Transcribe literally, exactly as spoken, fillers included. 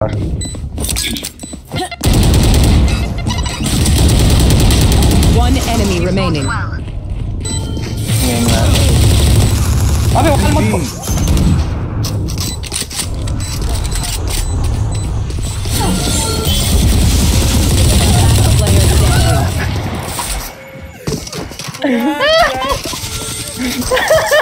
One enemy remaining. अबे वो मत को Player standing.